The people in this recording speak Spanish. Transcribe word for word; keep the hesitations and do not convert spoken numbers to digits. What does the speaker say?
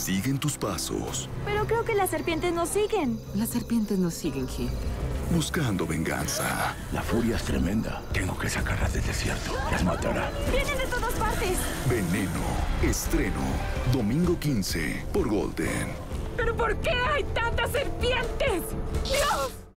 siguen tus pasos, Pero creo que las serpientes nos siguen. Las serpientes nos siguen, Kid. buscando venganza. La furia es tremenda. Tengo que sacarlas del desierto. Las matará. ¡Vienen de todas partes! Veneno. Estreno. Domingo quince por Golden. ¿Pero por qué hay tantas serpientes? ¡Dios!